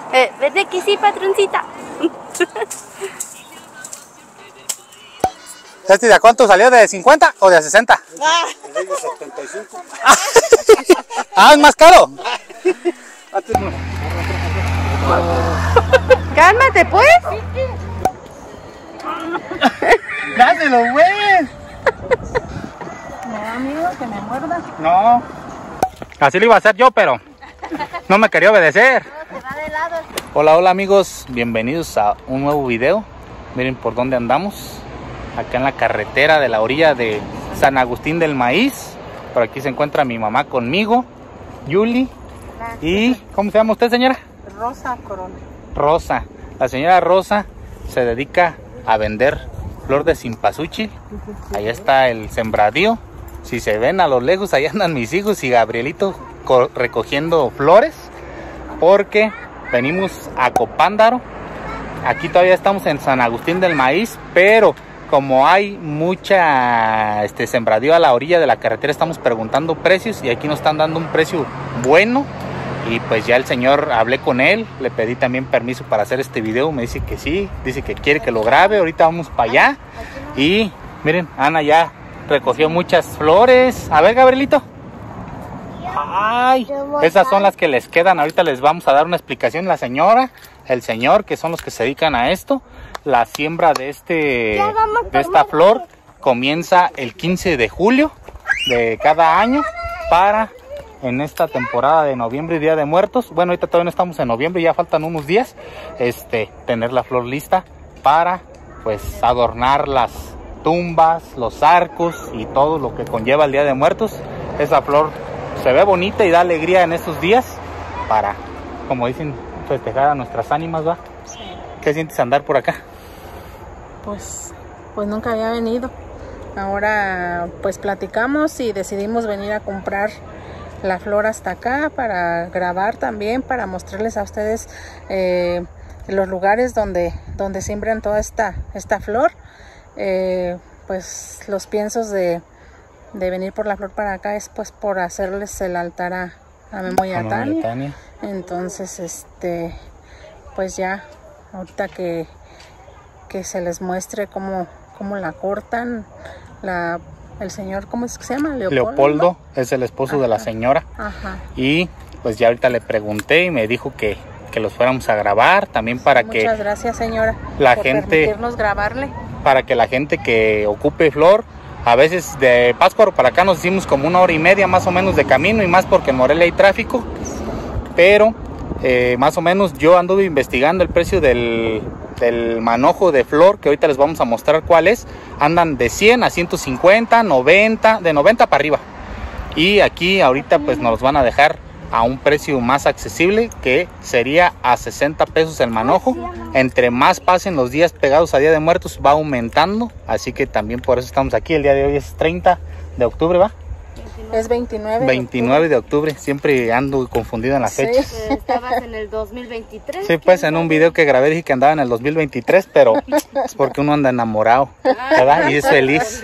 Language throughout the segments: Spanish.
¿Verdad que sí, patroncita? ¿Este de a cuánto salió? ¿De 50 o de 60? De 75. Ah, es más caro. Cálmate, pues. Dáselo, güey. No, amigo, que me muerda. No. Así lo iba a hacer yo, pero no me quería obedecer. Se va de lado. Hola, hola amigos. Bienvenidos a un nuevo video. Miren por dónde andamos. Acá en la carretera de la orilla de San Agustín del Maíz. Por aquí se encuentra mi mamá conmigo, Yuli. ¿Y cómo se llama usted, señora? Rosa Corona. Rosa. La señora Rosa se dedica a vender flor de cempasúchil. Ahí está el sembradío. Si se ven a lo lejos, ahí andan mis hijos y Gabrielito recogiendo flores. Porque venimos a Copándaro. Aquí todavía estamos en San Agustín del Maíz, pero como hay mucha sembradío a la orilla de la carretera, estamos preguntando precios y aquí nos están dando un precio bueno. Y pues ya el señor, hablé con él, le pedí también permiso para hacer este video, me dice que sí, dice que quiere que lo grabe, ahorita vamos para allá. Y miren, Ana ya recogió muchas flores. A ver, Gabrielito. Ay, esas son las que les quedan, ahorita les vamos a dar una explicación la señora, el señor, que son los que se dedican a esto. La siembra de esta flor comienza el 15 de julio de cada año para en esta temporada de noviembre y Día de Muertos. Bueno, ahorita todavía no estamos en noviembre, ya faltan unos días, tener la flor lista para pues adornar las tumbas, los arcos y todo lo que conlleva el Día de Muertos. Esa flor se ve bonita y da alegría en estos días para, como dicen, festejar a nuestras ánimas, ¿va? Sí. ¿Qué sientes andar por acá? Pues nunca había venido. Ahora pues platicamos y decidimos venir a comprar la flor hasta acá para grabar también, para mostrarles a ustedes los lugares donde siembran toda esta flor. Pues los piensos de venir por la flor para acá es pues por hacerles el altar a memoria Tania. Entonces pues ya ahorita que se les muestre cómo la cortan. El señor, ¿cómo es que se llama? Leopoldo, ¿no? Es el esposo Ajá. de la señora. Ajá. Y pues ya ahorita le pregunté y me dijo que los fuéramos a grabar también para Muchas que gracias, señora, la por gente permitirnos grabarle. Para que la gente que ocupe flor, a veces de Pátzcuaro para acá nos hicimos como 1 hora y media más o menos de camino, y más porque en Morelia hay tráfico, pero más o menos yo anduve investigando el precio del manojo de flor, que ahorita les vamos a mostrar cuál es. Andan de 100 a 150, 90, de 90 para arriba. Y aquí ahorita pues nos los van a dejar a un precio más accesible, que sería a 60 pesos el manojo. Entre más pasen los días pegados a Día de Muertos va aumentando, así que también por eso estamos aquí. El día de hoy es 30 de octubre, ¿va? Es 29 de octubre, siempre ando confundido en las fechas. Estabas en el 2023. Sí, pues en un video que grabé dije que andaba en el 2023, pero es porque uno anda enamorado, ¿verdad? Y es feliz.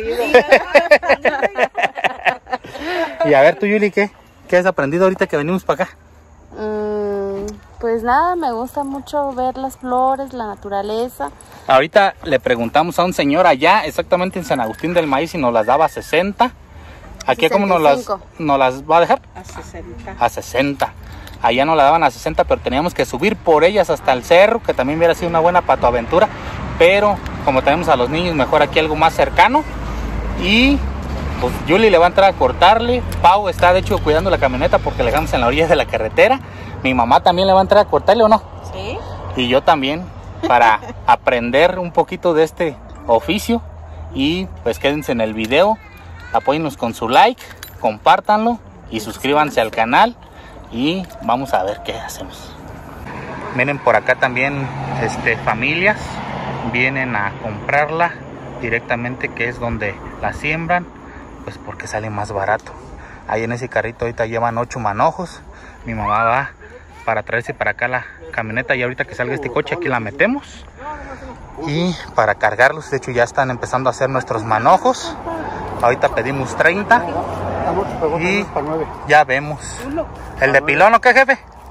Y a ver tú, Yuli, ¿qué has aprendido ahorita que venimos para acá? Pues nada, me gusta mucho ver las flores, la naturaleza. Ahorita le preguntamos a un señor allá, exactamente en San Agustín del Maíz, si nos las daba a 60. ¿Aquí cómo nos las va a dejar? A 60. A 60. Allá nos la daban a 60, pero teníamos que subir por ellas hasta el cerro, que también hubiera sido una buena patoaventura. Pero como tenemos a los niños, mejor aquí algo más cercano. Y pues Yuli le va a entrar a cortarle. Pau está de hecho cuidando la camioneta porque le dejamos en la orilla de la carretera. Mi mamá también le va a entrar a cortarle, ¿o no? Sí. Y yo también, para aprender un poquito de este oficio. Y pues quédense en el video. Apóyennos con su like, compártanlo y suscríbanse al canal y vamos a ver qué hacemos. Miren, por acá también familias vienen a comprarla directamente, que es donde la siembran, pues porque sale más barato. Ahí en ese carrito ahorita llevan 8 manojos. Mi mamá va para traerse para acá la camioneta y ahorita que salga este coche aquí la metemos. Y para cargarlos, de hecho ya están empezando a hacer nuestros manojos. Ahorita pedimos 30 y ya vemos. ¿El de pilón o qué, jefe?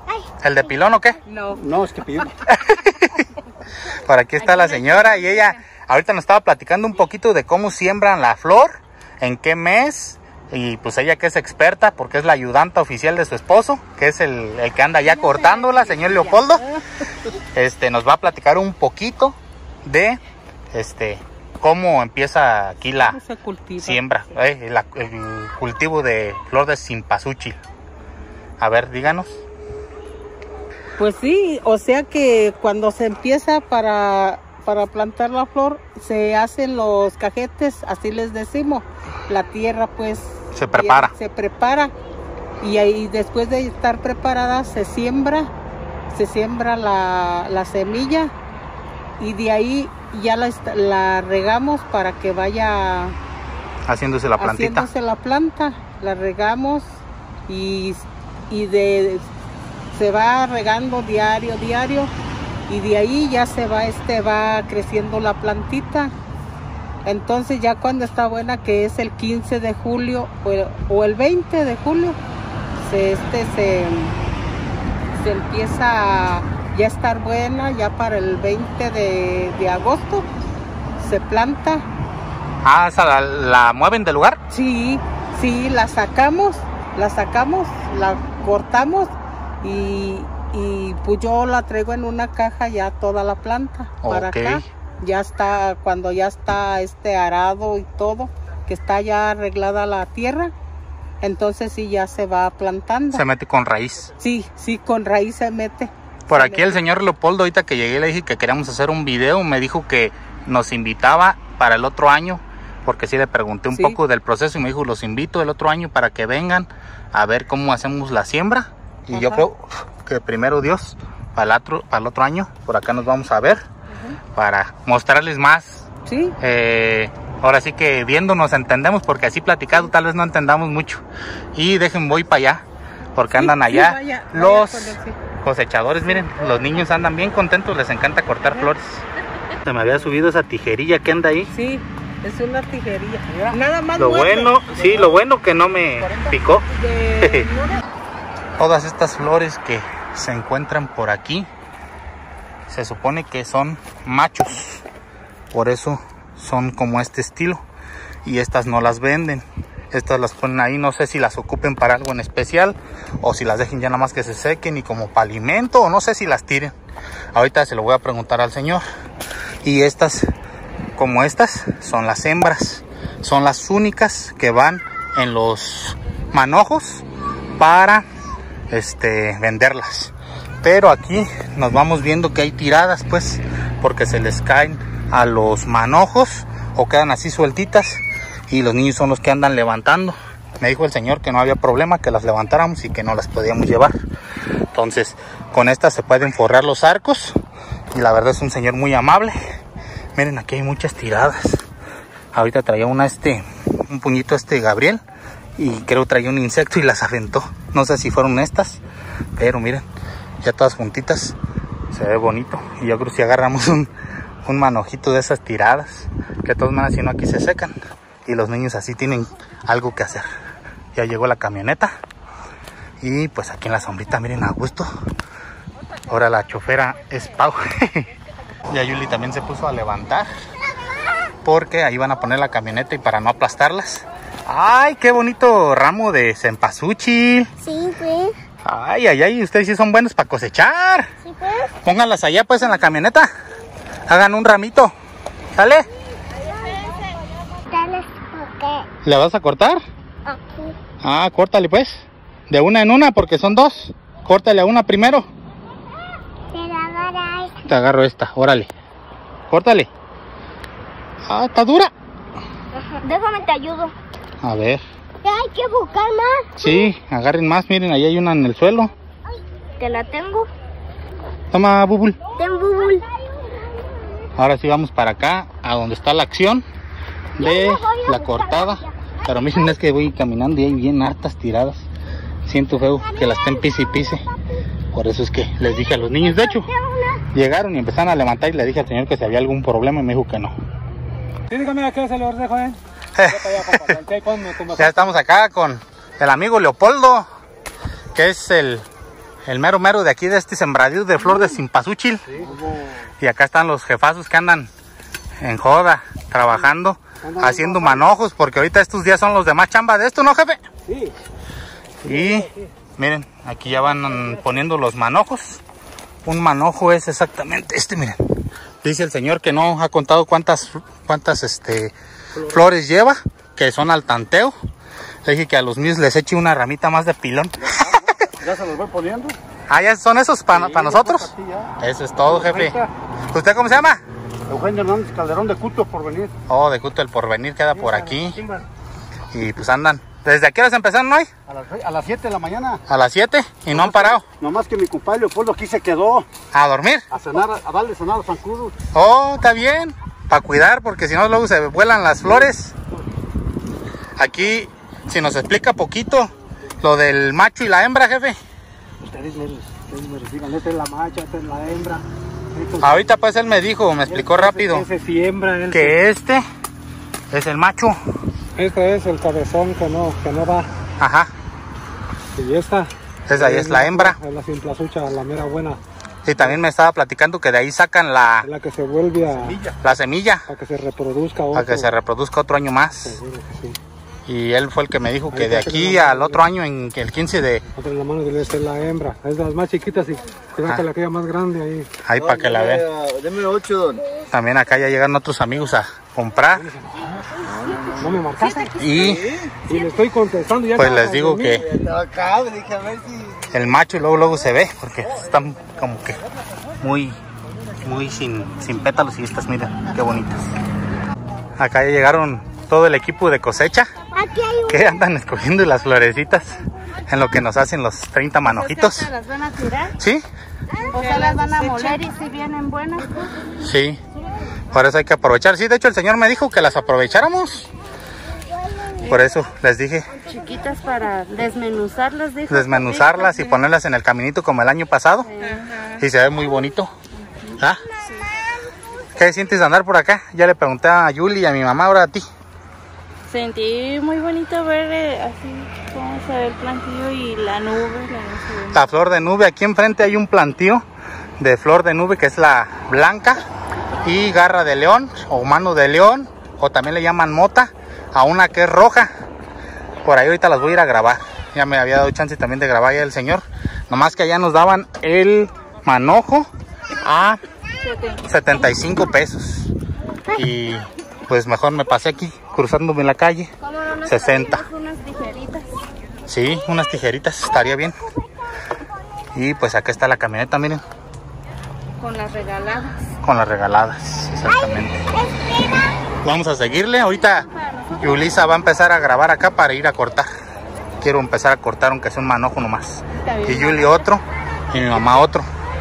¿El de pilón o qué? No. No, es que pidió. Por aquí está la señora y ella ahorita nos estaba platicando un poquito de cómo siembran la flor, en qué mes, y pues ella que es experta porque es la ayudanta oficial de su esposo, que es el que anda ya cortándola, señor Leopoldo. Nos va a platicar un poquito de cómo empieza aquí la siembra, el cultivo de flor de cempasúchil. A ver, díganos. Pues sí, o sea que cuando se empieza para plantar la flor, se hacen los cajetes, así les decimos. La tierra pues se prepara. Se prepara y ahí después de estar preparada se siembra la semilla y de ahí ya la regamos para que vaya haciéndose la plantita. Haciéndose la planta, la regamos y se va regando diario y de ahí ya se va creciendo la plantita. Entonces ya cuando está buena, que es el 15 de julio o el 20 de julio, se empieza a ya estar buena, ya para el 20 de agosto se planta. Ah, ¿esa la mueven del lugar? Sí, la sacamos, la cortamos y pues yo la traigo en una caja ya toda la planta para acá. Ya está, cuando ya está arado y todo, que está ya arreglada la tierra, entonces sí ya se va plantando. Se mete con raíz. Sí, con raíz se mete. Por aquí el señor Leopoldo, ahorita que llegué le dije que queríamos hacer un video, me dijo que nos invitaba para el otro año, porque sí le pregunté un poco del proceso y me dijo, los invito el otro año para que vengan a ver cómo hacemos la siembra. Y yo creo que primero Dios, para el otro año, por acá nos vamos a ver, para mostrarles más. Sí. Ahora sí que viéndonos entendemos, porque así platicado tal vez no entendamos mucho. Y voy para allá, porque andan allá vaya los cosechadores, miren, los niños andan bien contentos, les encanta cortar flores. Se me había subido esa tijerilla que anda ahí. Sí, es una tijerilla. Nada más lo bueno que no me picó. Todas estas flores que se encuentran por aquí se supone que son machos, por eso son como este estilo, y estas no las venden, estas las ponen ahí, no sé si las ocupen para algo en especial o si las dejen ya nada más que se sequen y como para alimento, o no sé si las tiren. Ahorita se lo voy a preguntar al señor. Y estas, como estas, son las hembras, son las únicas que van en los manojos para venderlas. Pero aquí nos vamos viendo que hay tiradas, pues, porque se les caen a los manojos o quedan así sueltitas y los niños son los que andan levantando. Me dijo el señor que no había problema, que las levantáramos y que no las podíamos llevar. Entonces, con estas se pueden forrar los arcos y la verdad es un señor muy amable. Miren, aquí hay muchas tiradas. Ahorita traía un puñito Gabriel y creo traía un insecto y las aventó. No sé si fueron estas, pero miren, ya todas juntitas, se ve bonito. Y yo creo que si agarramos un manojito de esas tiradas, que de todas maneras si no aquí se secan y los niños así tienen algo que hacer. Ya llegó la camioneta y pues aquí en la sombrita, miren, a gusto. Ahora la chofera es Pau. Y a Yuli también se puso a levantar porque ahí van a poner la camioneta y para no aplastarlas. ¡Ay, qué bonito ramo de cempasúchil! Sí, pues. Ay, ustedes sí son buenos para cosechar. Sí, pues. Pónganlas allá pues en la camioneta. Hagan un ramito. ¿Sale? ¿Le vas a cortar? Aquí. Ah, córtale pues. De una en una porque son dos. Córtale a una primero. Pero agarra esta. Te agarro esta, órale. Córtale. Ah, está dura. Déjame te ayudo. A ver. Hay que buscar más. Sí, agarren más, miren, ahí hay una en el suelo. Que la tengo. Toma, Bubul. Ten Bubul. Ahora sí vamos para acá, a donde está la acción de la cortada. Pero miren, es que voy caminando y hay bien hartas tiradas. Siento feo que las estén pise y pise. Por eso es que les dije a los niños. De hecho, llegaron y empezaron a levantar y le dije al señor que si había algún problema y me dijo que no. Sí, dígame, ¿qué se lo dejo, Ya estamos acá con el amigo Leopoldo, que es el el mero mero de aquí de este sembradío de flor de cempasúchil. Sí. Y acá están los jefazos que andan en joda, trabajando, haciendo manojos, porque ahorita estos días son los de más chamba de esto, ¿no, jefe? Sí. Y miren, aquí ya van poniendo los manojos. Un manojo es exactamente este, miren. Dice el señor que no ha contado cuántas flores lleva, que son al tanteo. Le dije que a los míos les eche una ramita más de pilón. ¿Ya se los voy poniendo? Ah, ¿ya son esos para nosotros? Eso es todo, jefe. ¿Usted cómo se llama? Eugenio Hernández Calderón, de Culto El Porvenir. Oh, de Culto El Porvenir, queda por aquí. Y pues andan. ¿Desde aquí horas empezaron hoy? A las 7 de la mañana. ¿A las 7? ¿Y no han parado? Nomás que mi compadre Leopoldo aquí se quedó. ¿A dormir? A cenar, a darle cenar a los zancudos. Oh, está bien. Para cuidar, porque si no luego se vuelan las flores. Aquí, si nos explica poquito lo del macho y la hembra, jefe. Ustedes me reciban, esta es la macha, esta es la hembra. Ahorita pues él me dijo, me explicó rápido. Ese siembra. Que este es el macho. Este es el cabezón que no va. Ajá. Y esta. Esa ahí es la hembra. Es la cempasúchil, la mera buena. Y también me estaba platicando que de ahí sacan la que se vuelve la semilla. Para que se reproduzca otro. Para que se reproduzca otro año más. Seguro que sí. Y él fue el que me dijo que de aquí al otro año, en el 15 de... Otra en la mano de esta es la hembra. Es de las más chiquitas y creo que la queda más grande ahí. Ahí para que la vean. Deme 8, don. También acá ya llegan otros amigos a comprar. ¿No me marcaste? Y le estoy contestando ya. Pues les digo que el macho luego se ve, porque están como que muy sin pétalos. Y estas, miren, qué bonitas. Acá ya llegaron todo el equipo de cosecha, que andan escogiendo las florecitas en lo que nos hacen los 30 manojitos. ¿Se las van a tirar? ¿Sí? ¿O se las van a moler y si vienen buenas? Sí, por eso hay que aprovechar. Sí, de hecho el señor me dijo que las aprovecháramos. Por eso les dije. Chiquitas para desmenuzarlas, dijo. Desmenuzarlas y ponerlas en el caminito como el año pasado. Y se ve muy bonito. ¿Ah? ¿Qué sientes de andar por acá? Ya le pregunté a Yuli y a mi mamá, ahora a ti. Sentí muy bonito ver así cómo se ve el plantillo y la nube. La flor de nube. Aquí enfrente hay un plantío de flor de nube que es la blanca y garra de león o mano de león, o también le llaman mota, a una que es roja. Por ahí ahorita las voy a ir a grabar. Ya me había dado chance también de grabar ya el señor. Nomás que allá nos daban el manojo a 75 pesos. Y pues mejor me pasé aquí cruzándome en la calle. 60. Unas tijeritas. Sí, unas tijeritas estaría bien. Y pues acá está la camioneta, miren. Con las regaladas. Con las regaladas, exactamente. Vamos a seguirle. Ahorita Yulisa va a empezar a grabar acá para ir a cortar. Quiero empezar a cortar aunque sea un manojo nomás. Y Yuli otro y mi mamá otro.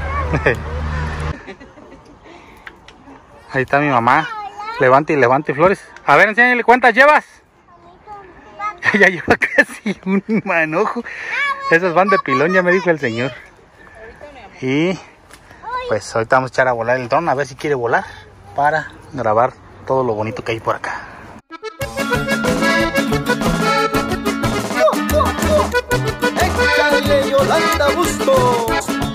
Ahí está mi mamá. Levante y levante flores. A ver, enséñale cuántas llevas. Ya lleva casi un manojo. Esas van de pilón, ya me dijo el señor. Y pues ahorita vamos a echar a volar el dron, a ver si quiere volar, para grabar todo lo bonito que hay por acá. ¡Échale, Yolanda Bustos!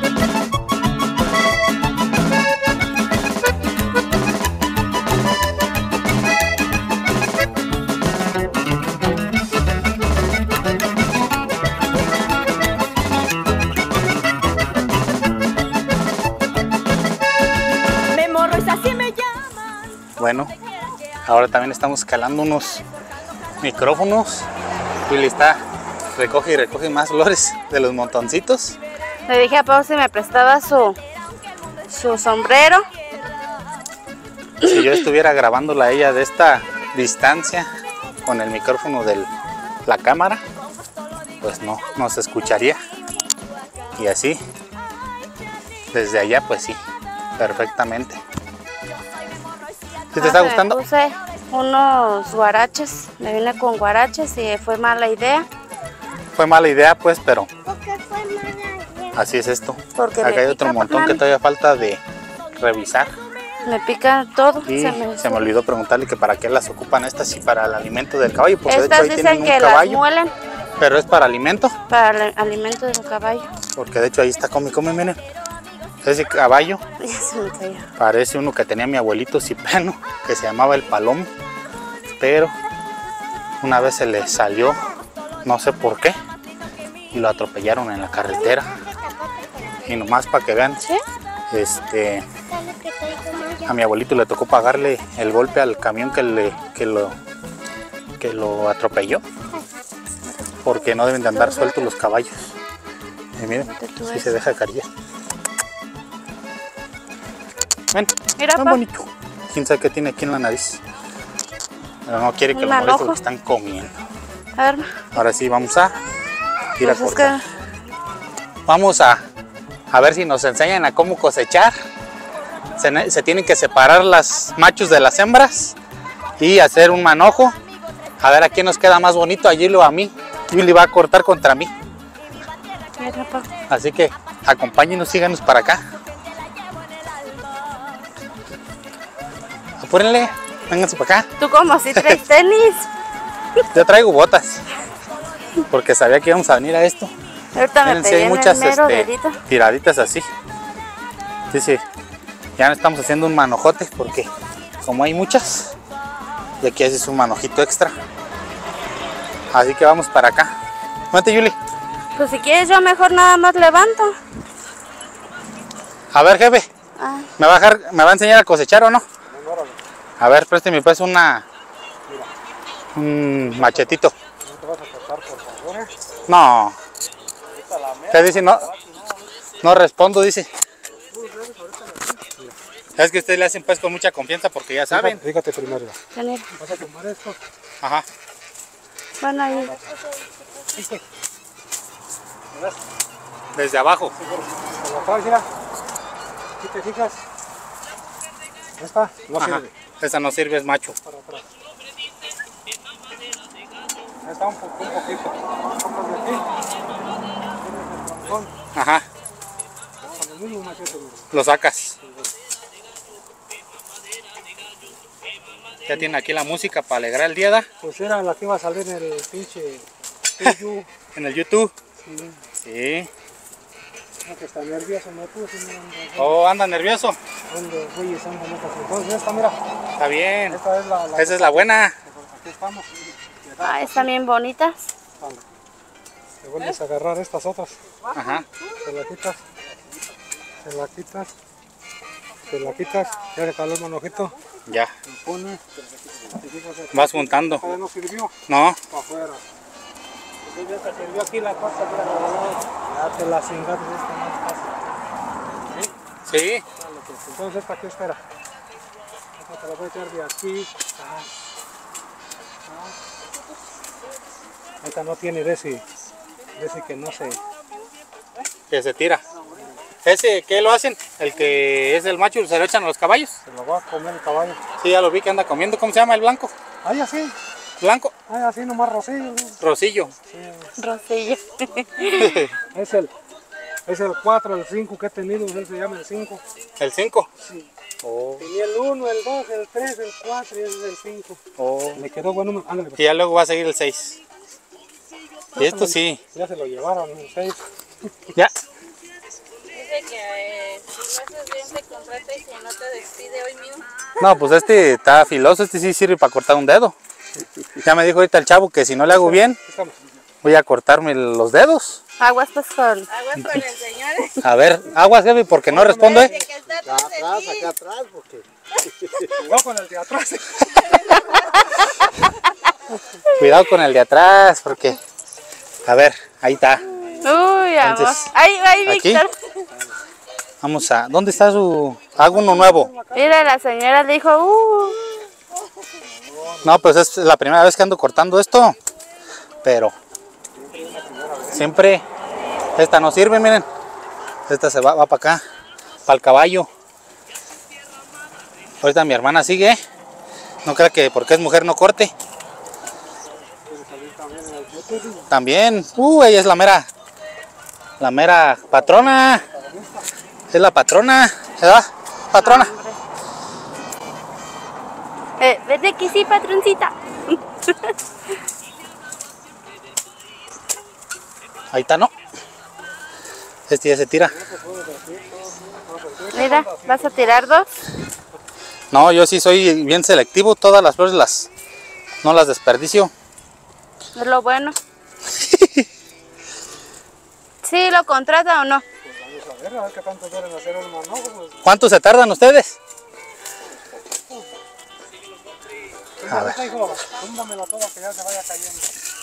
Bueno, ahora también estamos calando unos micrófonos. Y le está, recoge y recoge más flores de los montoncitos. Le dije a Pau si me prestaba su sombrero. Si yo estuviera grabándola a ella de esta distancia con el micrófono de la cámara, pues no se escucharía. Y así, desde allá, pues sí, perfectamente. ¿Sí te está gustando? Me puse unos guaraches, me vine con guaraches y fue mala idea. Fue mala idea, pues, pero ¿Por qué fue mala idea? así es esto. Porque acá hay otro montón que todavía falta de revisar. Me pica todo. Y se me olvidó preguntarle que para qué las ocupan estas y para el alimento del caballo. Porque estas de hecho ahí dicen tienen que un caballo. las muelen. ¿Pero es para alimento? Para el alimento del caballo. Porque de hecho ahí está, come, miren. Ese caballo Ya se me cayó. parece uno que tenía mi abuelito Cipriano, que se llamaba el Palomo. Pero una vez se le salió, no sé por qué, y lo atropellaron en la carretera. Y nomás para que vean, ¿Sí? a mi abuelito le tocó pagarle el golpe al camión que lo atropelló, porque no deben de andar sueltos los caballos. Y miren, si se deja caer. Ven, Mira, tan pa. bonito. Quién sabe qué tiene aquí en la nariz. Pero no quiere que lo moleste porque están comiendo. A ver, Ahora sí, vamos a ir a pues es cortar. Vamos a ver si nos enseñan a cómo cosechar. Se tienen que separar las machos de las hembras y hacer un manojo. A ver a quién nos queda más bonito, a Yuli o a mí. Yuli va a cortar contra mí. mira, pa. Así que acompáñenos, síganos para acá. Apúrenle, vénganse para acá. Tú como si traes tenis. Yo traigo botas, porque sabía que íbamos a venir a esto. Ahorita me Miren, sí pegué hay en muchas el mero dedito. tiraditas así. Sí, ya no estamos haciendo un manojote porque como hay muchas, y aquí haces un manojito extra. Así que vamos para acá. Vente, Yuli. Pues si quieres yo mejor nada más levanto. A ver, jefe, Ah, ¿me va a enseñar a cosechar o no? A ver, présteme pues un machetito. No. ¿Qué dice? No respondo, dice. Es que ustedes le hacen pues con mucha confianza porque ya saben. Fíjate primero. mira. Vas a tomar esto. Ajá. Van ahí. Desde abajo. Por la atrás, mira. Si te fijas. Esta no Ajá. sirve. Esa no sirve, es macho. Para atrás. Está un poquito. Sacas de aquí. Tienes el troncón. Ajá. Con el mismo machete, mira. Lo sacas. Ya tiene aquí la música para alegrar el día, ¿da? Pues era la que iba a salir en el pinche tuyo. En el YouTube. Sí. Sí. No, que está nervioso, me puse. Oh, anda nervioso. ¿Dónde güeyes andan estas? Entonces esta, mira. Está bien. Esta es la Esa es la buena. Aquí estamos. Ah, están bien bonitas. Te vuelves a agarrar estas otras. Ajá. Se la quitas. Se la quitas. Se la quitas. Ya le caló el manojito. Ya. Lo pones. Vas juntando. Ya no sirvió. No. Para afuera. Entonces ya te sirvió aquí la cosa. Ya te la cingaste esta más fácil. Sí. Dale, pues. Entonces esta aquí espera. Esta te la voy a echar de aquí. Esta no tiene de ese que no se... Que se tira. ¿Ese qué lo hacen? El que es el macho, se lo echan a los caballos. Se lo va a comer el caballo. Sí, ya lo vi que anda comiendo. ¿Cómo se llama el blanco? Ay, así. Blanco. Ay, así nomás rosillo. Rosillo. Rosillo. Es el 4, el 5 que he tenido. Él se llama el 5. El 5. Sí. Oh. Tenía el 1, el 2, el 3, el 4 y ese es el 5. Oh. Me quedó bueno. Ándale, Y ya luego va a seguir el 6. Y esto sí. ya se lo llevaron, el 6. Ya. Dice que si lo haces bien te contrata y si no te despide hoy mismo. No, pues este está filoso. Este sí sirve para cortar un dedo. Ya me dijo ahorita el chavo que si no le hago bien, Estamos. voy a cortarme los dedos. Aguas pues con... Aguas con el señor. A ver, aguas, jefe, porque no respondo, Que está atrás de ti. Acá atrás, porque... Igual con el de atrás. Cuidado con el de atrás, porque... A ver, ahí está. Uy, amor. Entonces, Ahí, aquí. Víctor. Vamos a... ¿Dónde está su...? Hago uno nuevo. Mira, la señora dijo, No, pues es la primera vez que ando cortando esto. Pero... Siempre... Esta no sirve, miren. Esta se va para acá. Para el caballo. Ahorita mi hermana sigue. No crea que porque es mujer no corte. También. Ella es la mera patrona. Es la patrona. ¿Verdad? Patrona. vete aquí sí, patroncita. Ahí está, ¿no? Este ya se tira. Mira, ¿vas a tirar 2? No, yo sí soy bien selectivo. Todas las flores no las desperdicio. Es lo bueno. ¿Sí lo contrata o no? Pues vamos a ver qué tanto quieren hacer un manojo. Pues. ¿Cuánto se tardan ustedes? A ver. Túmbamela toda que ya se vaya cayendo.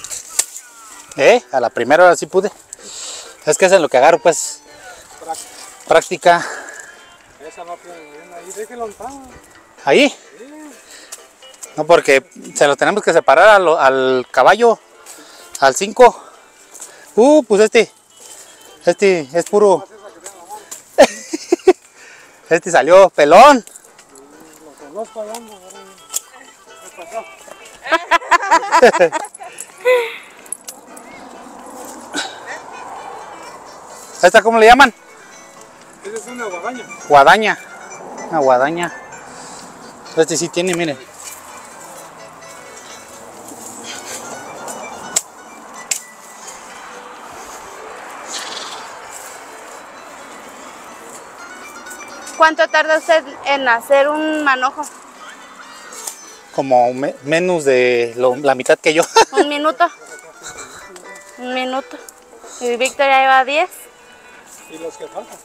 A la primera hora sí pude. Es que es en lo que agarro, pues. Práctica. Esa no tiene bien ahí, déjelo entrar. ¿Ahí? Sí. No, porque se lo tenemos que separar al caballo, al 5. Pues este es puro. Este salió pelón. Lo conozco allá, ¿no? ¿Qué pasó? ¿Esta cómo le llaman? Esa es una guadaña. Guadaña. Una guadaña. Este sí tiene, miren. ¿Cuánto tarda usted en hacer un manojo? Como menos de la mitad que yo. ¿Un minuto? Un minuto. Y Víctor ya lleva 10. Y los que faltan.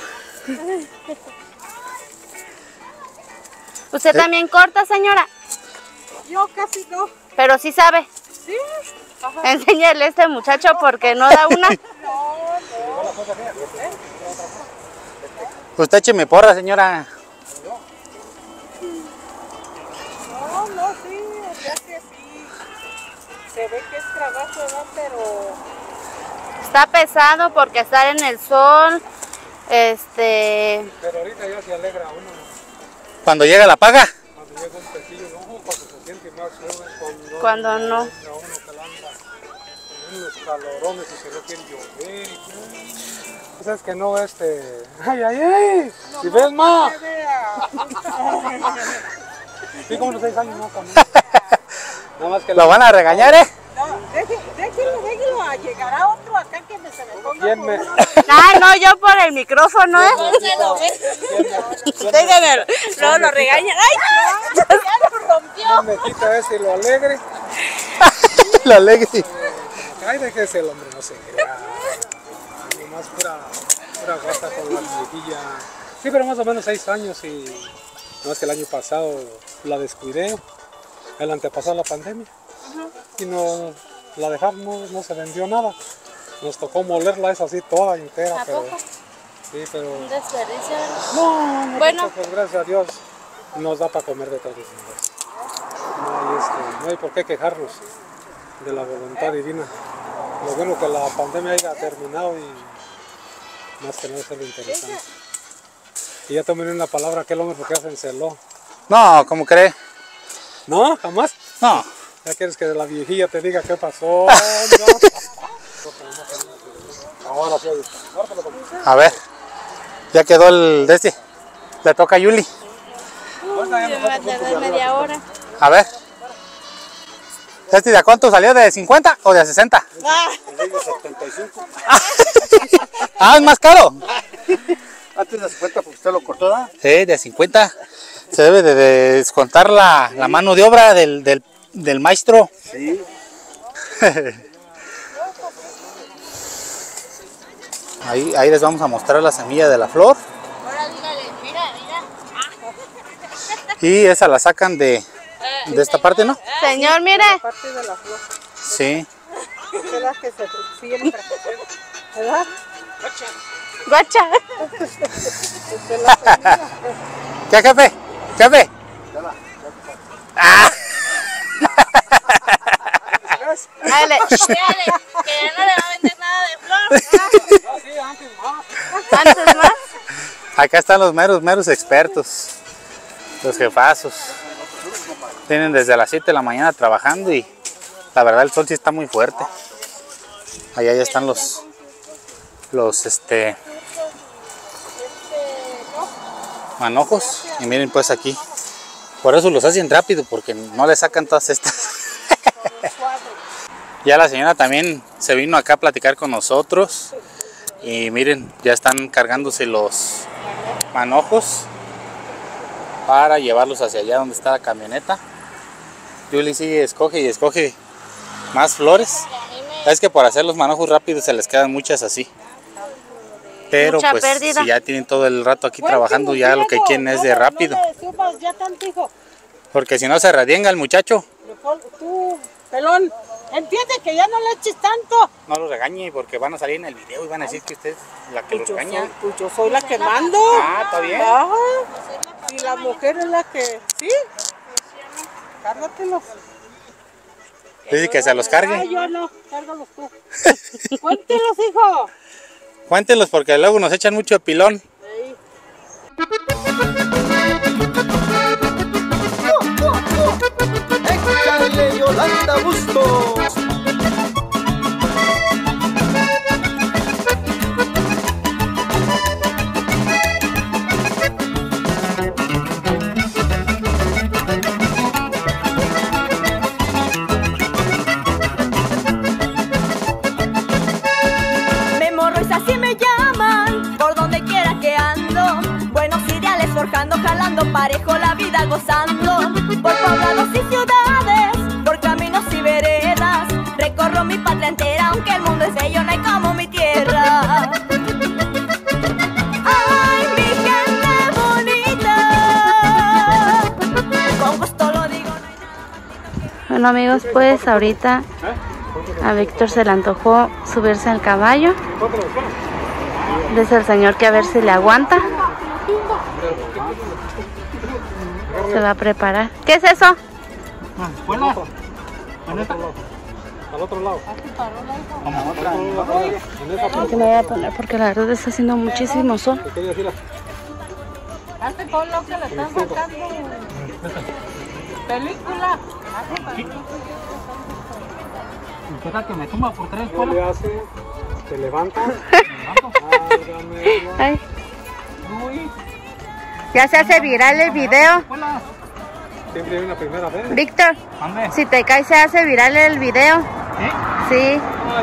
¿Usted también corta, señora? Yo casi no. Pero sí sabe. Sí. Enséñale a este muchacho porque no da una. Usted écheme porra, señora. No, sí, o sea que sí. Se ve que es trabajo, ¿no? Pero Está pesado porque estar en el sol, Pero ahorita ya se alegra uno. Cuando llega la paga. Cuando llega un pequillo, no, cuando se siente más joven. cuando no. A uno que la anda con unos calorones y que no quiere llover y todo. Pues es que no, ¡ay, ay, ay! ¡Si ves más! Sí, como los 6 años más también. Nada más que Lo van a regañar, ¿eh? no, déjelo, llegará otro acá que se me ponga. ¿Quién me, Ah, no, yo por el micrófono, ¿eh? Déjenme, no lo regañan. ¡Ay! Ya lo rompió. quién me quita ese y lo alegre? La alegre. Ay, déjese el hombre, no se crea. Nomás pura gasta con la viejilla. Sí, pero más o menos 6 años y más que el año pasado la descuidé. El antepasado la pandemia. Y no la dejamos, no se vendió nada. Nos tocó molerla, es así toda entera. ¿A pero, poco? Sí, pero Un desperdicio. no, Bueno. pues gracias a Dios nos da para comer de todos modos. No hay por qué quejarnos de la voluntad divina. Lo bueno que la pandemia haya terminado y más que nada es lo interesante. Y ya tomé una palabra aquel hombre porque ya se enceló. No, ¿cómo cree? ¿No? ¿Jamás? No. ¿Ya quieres que la viejilla te diga qué pasó? Ahora sí. A ver. Ya quedó el de este. Le toca a Yuli. Me va a tardar media hora. A ver. ¿Este de a cuánto salió? ¿De 50 o de 60? Ah, es más caro. Antes de 50 porque usted lo cortó, ¿verdad? Sí, de 50. Se debe de descontar la mano de obra del maestro. Sí. Ahí les vamos a mostrar la semilla de la flor. Ahora dígale, mira. Y esa la sacan de esta parte, ¿no? Señor, mire. Parte de la flor. Sí. Es la que se siembra. ¿Verdad? Guacha. ¿Qué, jefe? ¿Jefe? ¡Ah! Dale, que ya no le va a vender nada de flor. Antes más. Acá están los meros expertos. Los jefazos. Tienen desde las 7 de la mañana trabajando y la verdad el sol sí está muy fuerte. Allá ya están los manojos. Y miren pues aquí. Por eso los hacen rápido porque no le sacan todas estas. Ya la señora también se vino acá a platicar con nosotros. Y miren, ya están cargándose los manojos para llevarlos hacia allá donde está la camioneta. Julie sigue, escoge y escoge más flores. Es que por hacer los manojos rápidos se les quedan muchas así. Pero Mucha pues pérdida. si ya tienen todo el rato aquí trabajando, ya lo que quieren es de rápido. Porque si no se radienga el muchacho. Tú, pelón, entiende que ya no le eches tanto. No los regañe porque van a salir en el video y van a decir que usted es la que los regaña. Pues yo soy la que mando. Ah, está bien. Ajá. Y la mujer es la que... ¿Sí? Cárgatelos. Dice que se los cargue. Ay, yo no, cárgalos tú. Cuéntelos, hijo. Cuéntelos porque luego nos echan mucho pilón. Sí. Échale Yolanda Bustos. Así me llaman, por donde quiera que ando. Buenos ideales forjando, jalando parejo la vida gozando. Por poblados y ciudades, por caminos y veredas. Recorro mi patria entera, aunque el mundo es bello, no hay como mi tierra. Ay, mi gente bonita, con gusto lo digo, no hay nada. Bueno amigos, pues ahorita a Víctor se le antojó subirse al caballo. Dice el señor que a ver si le aguanta. Se va a preparar. ¿Qué es eso? Al otro lado. Aquí me voy a poner porque la verdad está haciendo muchísimo sol. Hazte con lo que le están sacando. Película. Que me tumba por 3 ¿Qué le hace? ¿Te levanta? Ay. Ya se hace viral el video. Siempre hay una primera vez. Víctor, si te caes se hace viral el video. Sí.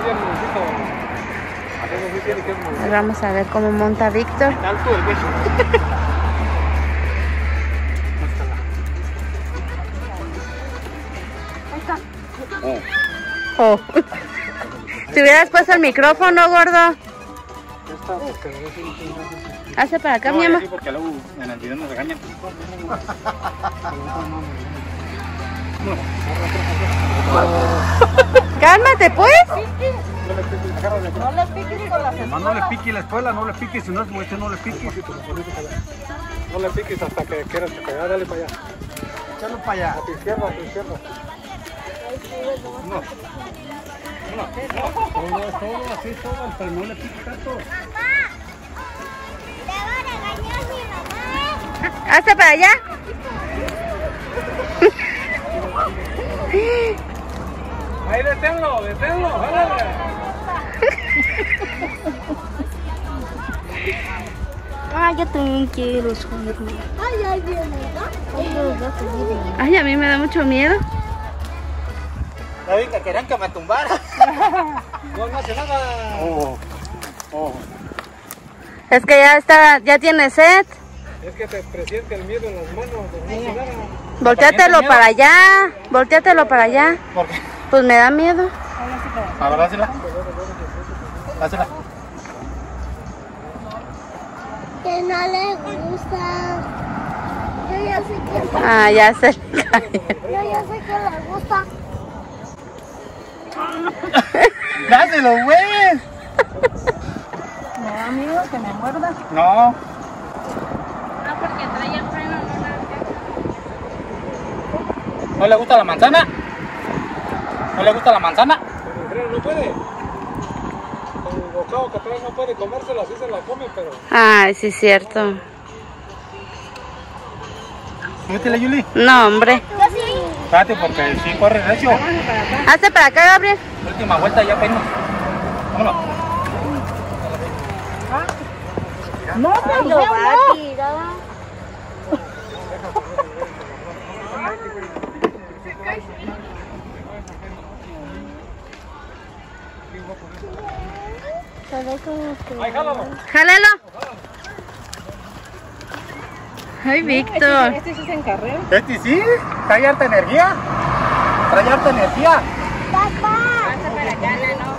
Vamos a ver cómo monta Víctor. Oh. Si hubieras puesto el micrófono, gordo. Hace para acá, mi amor. Porque luego en el video nos regañan. Cálmate, pues. No le piques con las espuelas. No le pique la espuela, no le piques, si no es mucho, no le piques. No le piques hasta que quieras que te dale para allá. Echalo para allá. A tu izquierda, a tu izquierda. No, es todo, así es todo, pero no le pique tanto. Hasta para allá. Ahí deténlo, deténlo, jálale. Ay, yo también quiero subirme. Ay, ay, viene, ¿no? Ay, a mí me da mucho miedo. Ya vi que querían que me tumbara. No hace nada. Es que ya tiene sed. Es que te presiente el miedo en las manos. No hace nada. Volteátelo para allá. Volteátelo para allá. ¿Por qué? Pues me da miedo. A ver, hazla. Hazla. Que no le gusta. Yo ya sé que Ah, ya se le cayó. yo ya sé que le gusta. ¡Dáselo, güey! Me da miedo que me muerda. No. No, porque trae el freno, ¿No le gusta la manzana? ¿No le gusta la manzana? Pero el freno no puede. El bocado que atrás no puede comérsela, así se la come, pero. Ay, sí es cierto. Métela, Yuli. No, hombre. Espérate, porque sí corre recio. Hazte para acá, Gabriel. Última vuelta, ya apenas. Vámonos. No, pero Lo va a tirar. Jálelo. Ay, Víctor. Este sí se encarrera. Este sí, trae harta energía. Trae harta energía. Papá. Pásame la cana, ¿no?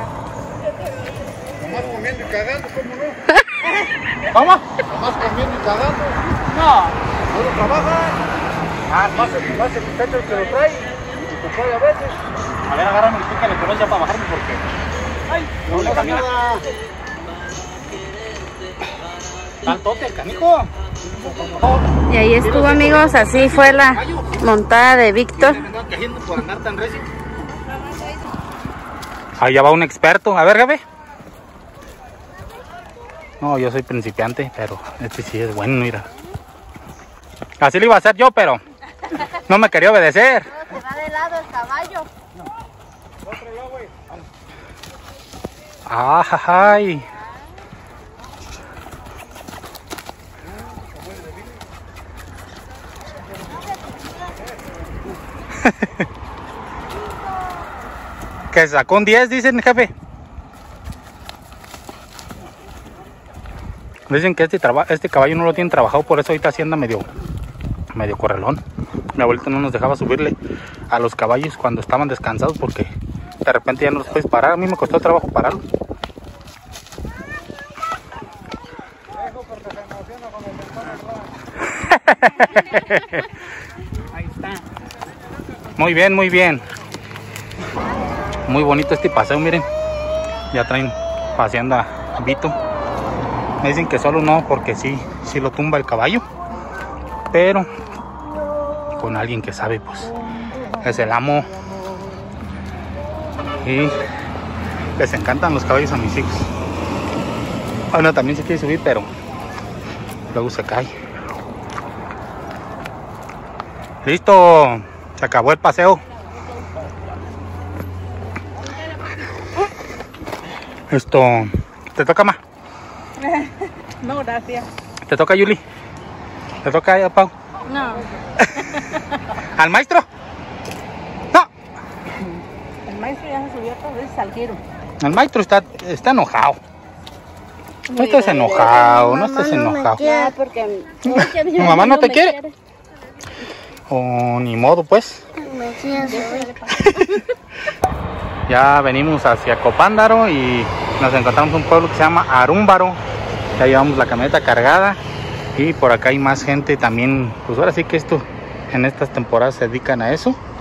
Nomás comiendo y cagando, ¿cómo no? ¿Cómo? Nomás comiendo y cagando. No. Solo trabaja. Ah, Más el muchacho que lo trae. Y te trae a veces. a ver, agárrame el pica, le conozco ya para bajarme porque... Ay, No le da nada. Tantote, el canijo. Y ahí estuvo, amigos, así fue la montada de Víctor. Por andar tan recio. Ahí ya va un experto. A ver, Gabe. No, yo soy principiante, pero este sí es bueno, mira. Así lo iba a hacer yo, pero no me quería obedecer. Se va de lado el caballo. Ay. Que sacó un 10, dicen, jefe. Dicen que este caballo no lo tienen trabajado, por eso ahorita hacienda medio correlón. Mi abuelita no nos dejaba subirle a los caballos cuando estaban descansados porque de repente ya no los puedes parar. A mí me costó trabajo pararlo. Ahí está. Muy bien, muy bien. Muy bonito este paseo, miren. Ya traen paseando a Vito. Me dicen que solo no, porque sí lo tumba el caballo. Pero con alguien que sabe, pues es el amo. Y les encantan los caballos a mis hijos. Bueno, también se quiere subir, pero luego se cae. Listo, se acabó el paseo. Esto, ¿te toca, ma? No, gracias. ¿Te toca, Yuli? ¿Te toca a Pau? No. ¿Al maestro? No. El maestro ya se subió otra vez al giro. El maestro está enojado. No estés enojado, no estés enojado. Ya, porque ¿Tu mamá no te quiere? Oh, ni modo, pues. me quiere. Ya venimos hacia Copándaro y nos encontramos un pueblo que se llama Arúmbaro. Ya llevamos la camioneta cargada y por acá hay más gente también. Pues ahora sí que en estas temporadas se dedican a eso.